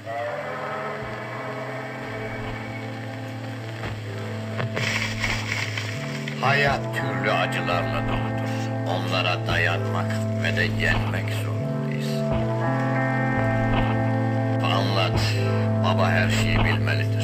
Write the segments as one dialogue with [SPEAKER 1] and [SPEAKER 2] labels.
[SPEAKER 1] Hayat türlü acılarla doludur. Onlara dayanmak ve de yenmek zorundayız. Anlat, baba her şeyi bilmelidir.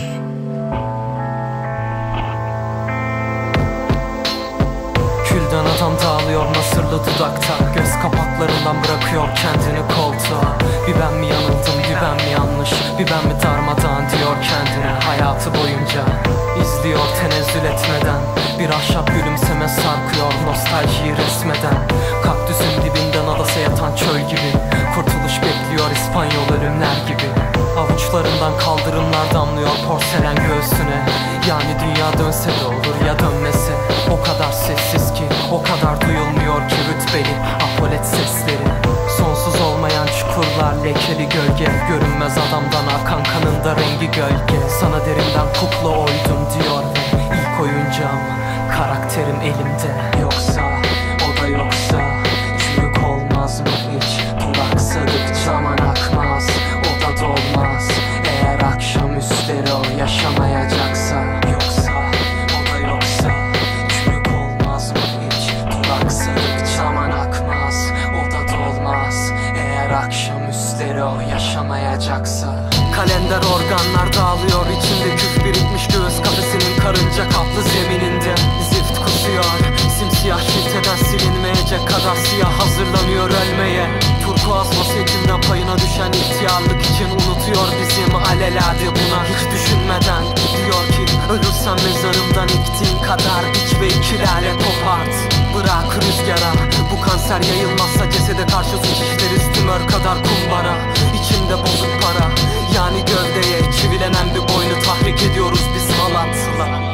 [SPEAKER 2] Külden adam dağılıyor nasırlı dudakta. Göz kapaklarından bırakıyor kendini koltuğa. Bir ben mi yanıldım, bir ben mi yanlış, bir ben mi darmadağın diyor kendine hayatı boyunca. İzliyor tenezzül etmeden, bir ahşap gülümseme sarkıyor nostaljiyi resmeden. Kaktüsün dibinden adası yatan çöl gibi, kurtuluş bekliyor İspanyol ölümler gibi. Avuçlarından kaldırımlar damlıyor porselen göğsüne. Yani dünya dönse de olur ya dönmese. O kadar sessiz ki, o kadar duyulmuyor ki rütbeli apolet sesleri. Sonsuz olmayan çukurlar, lekeli gölge, görünmez adamdan akan kanında rengi gölge. Sana derimden kukla oydum diyor ve ilk oyuncağım, karakterim elimde. Yoksa, o da yoksa, çürük olmaz mı hiç? Duraksadık zaman akmaz, o da dolmaz. Eğer akşamüstleri o yaşamayacaksa. Yoksa, o da yoksa, çürük olmaz mı hiç? Duraksadık zaman akmaz, o da dolmaz. Eğer akşamüstleri o yaşamayacaksa. Kalender organlar dağılıyor, içinde küf birikmiş göğüs kafesinin karınca kaplı zemininde. Zift kusuyor, simsiyah şilteden silinmeyecek kadar siyah hazırlanıyor ölmeye. Turkuaz vasiyetinden payına düşen ihtiyarlık için unutuyor bizim alelade buna hiç düşünmeden. Diyor ki ölürsen mezarımdan ektiğin kadar biç ve ikilerle kopart. Bırak rüzgara, bu kanser yayılmazsa cesede karşı suç işleriz tümör kadar kumbara. İçimde bozuk para, yani gövdeye çivilenen bir boynu tahrik ediyoruz biz halatla.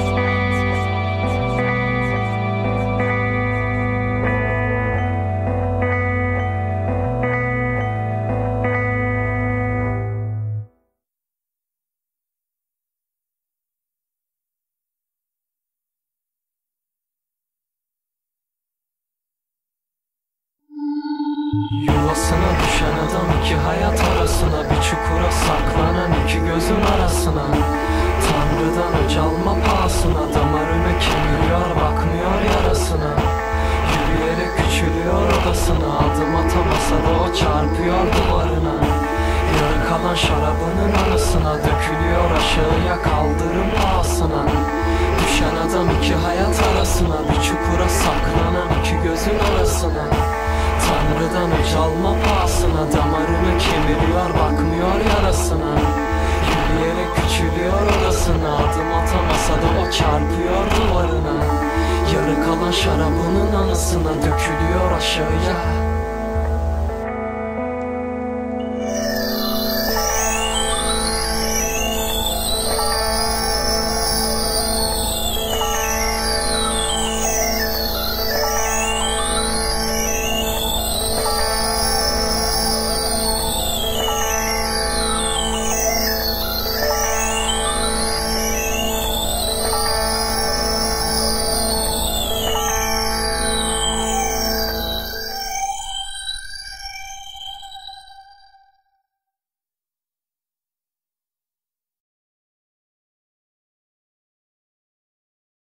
[SPEAKER 2] Yuvasına düşen adam iki hayat arasına, bir çukura saklanan iki gözün arasına. Tanrıdan öc alma pahasına, damarını kemiriyor bakmıyor yarasına. Yürüyerek küçülüyor odasına, adım atamasa da o çarpıyor duvarına. Yarı kalan şarabının arasına, dökülüyor aşağıya kaldırım pahasına. Düşen adam iki hayat arasına, bir çukura saklanan iki gözün arasına. Tanrıdan öc alma pahasına, damarını kemiriyor bakmıyor yarasına. Yürüyerek küçülüyor odasına, adım atamasa da o çarpıyor duvarına. Yarı kalan şarabının anısına, dökülüyor aşağıya